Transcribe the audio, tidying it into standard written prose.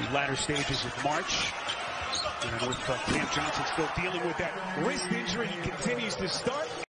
the latter stages of March. And with Cam Johnson still dealing with that wrist injury, he continues to start.